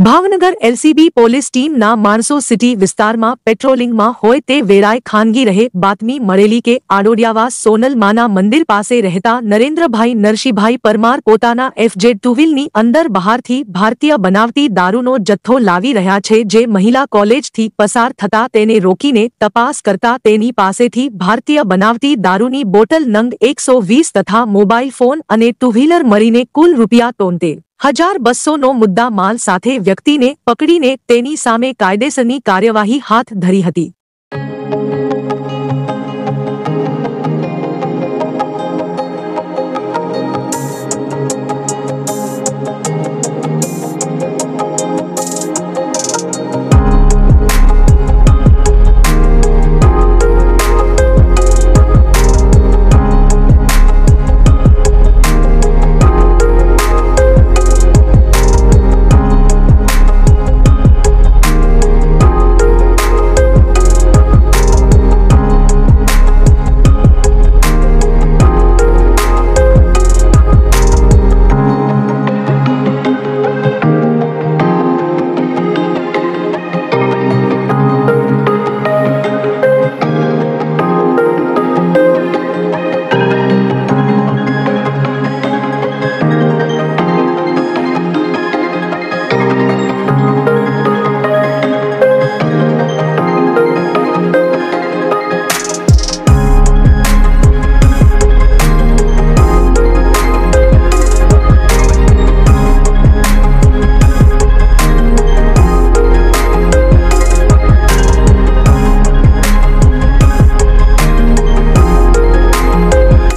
Bhavnagar LCB police ટીમના માણસો city વિસ્તારમાં પેટ્રોલિંગમાં હોય તે વેળાએ ખાનગી રહે બાતમી મળેલી કે આડોડિયાવાસ સોનલ માના મંદિર પાસે રહેતા નરેન્દ્રભાઈ નરસિંહભાઈ પરમાર પોતાના FZ ટુ-વ્હીલની અંદર બહારથી ભારતીય બનાવટી દારૂનો જથ્થો લાવી રહ્યા છે, જે મહિલા કોલેજથી પસાર થતા તેને રોકીને તપાસ કરતા તેની પાસેથી ભારતીય બનાવટી દારૂની બોટલ નંગ 120 તથા મોબાઈલ ફોન અને ટુ-વ્હીલર મળીને કુલ ₹73,200નો મુદ્દા માલ સાથે વ્યક્તિને પકડીને તેની સામે કાયદેસરની કાર્યવાહી હાથ ધરી હતી।